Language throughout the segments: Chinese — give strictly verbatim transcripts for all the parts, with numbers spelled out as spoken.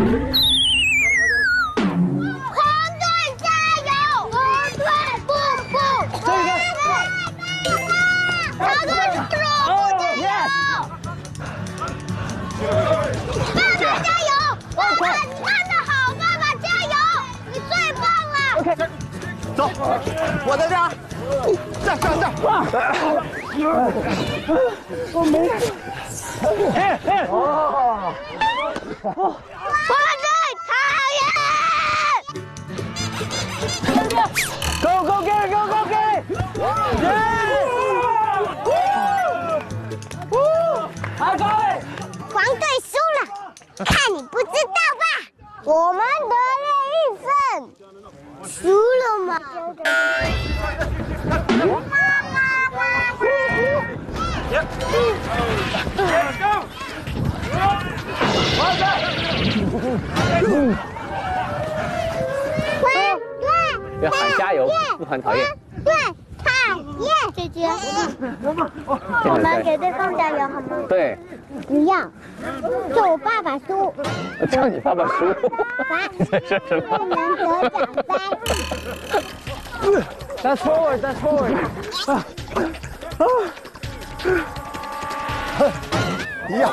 走，我在这儿，这儿这儿这儿。我没事。哎哎哦！ 我最讨厌。 Go go get go go get！ 好高位！ 黄队输了，看你不知道吧？我们得了一分。 输了吗？ 要喊加油，不喊讨厌。 对，讨厌，姐姐。我们给对方加油好吗？ 对。 不要，叫我爸爸输。 叫你爸爸输。 爸。 在说什么？ 不能得奖杯。 That's forward. That's forward. 啊啊！呀！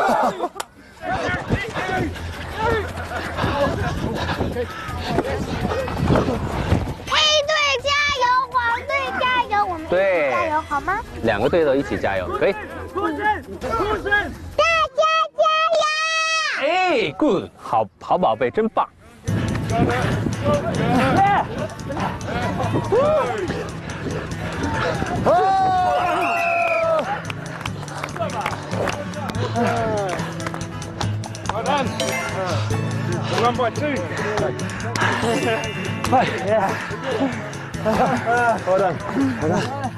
黑队加油，黄队加油，我们一起加油好吗？ 两个队都一起加油，可以。 出声，出声！大家加油！ 哎 ，good， 好好宝贝，真棒。 Well done. One by two. Yeah. Well done. Well done.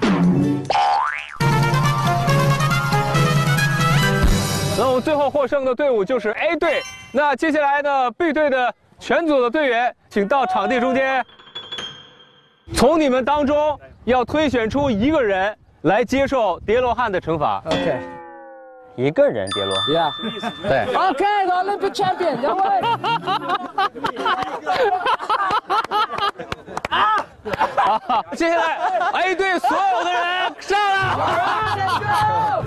那我们最后获胜的队伍就是 A 队。那接下来呢 ，B 队的全组的队员，请到场地中间。从你们当中要推选出一个人来接受叠罗汉的惩罚。 OK。 一个人跌落 ，Yeah， 对 ，OK， the Olympic champion， 杨威。 啊！接下来 A 队所有的人上来。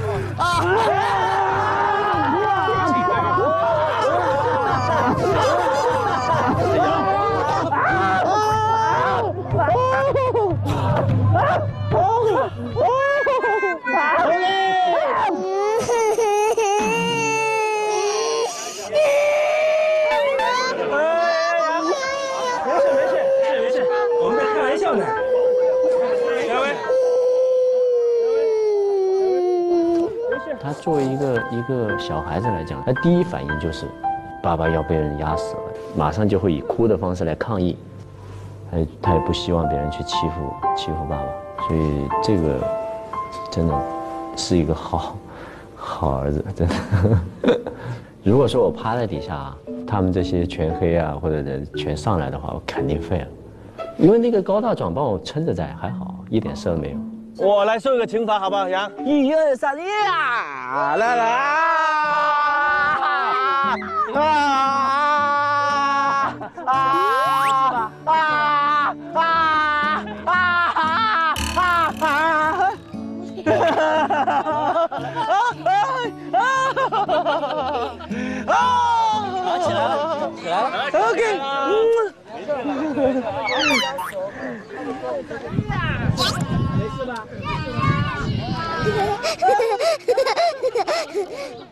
他作为一个一个小孩子来讲，他第一反应就是爸爸要被人压死了，马上就会以哭的方式来抗议。他他也不希望别人去欺负欺负爸爸，所以这个真的是一个好好儿子，真的。如果说我趴在底下，他们这些全黑啊或者人全上来的话，我肯定废了。因为那个高大壮帮我撑着在，还好一点事儿没有。 我来受一个惩罚，好不好？杨，一二三，呀！来来啊！啊啊啊啊啊！啊！起来了，起来了 ，OK。没事吧？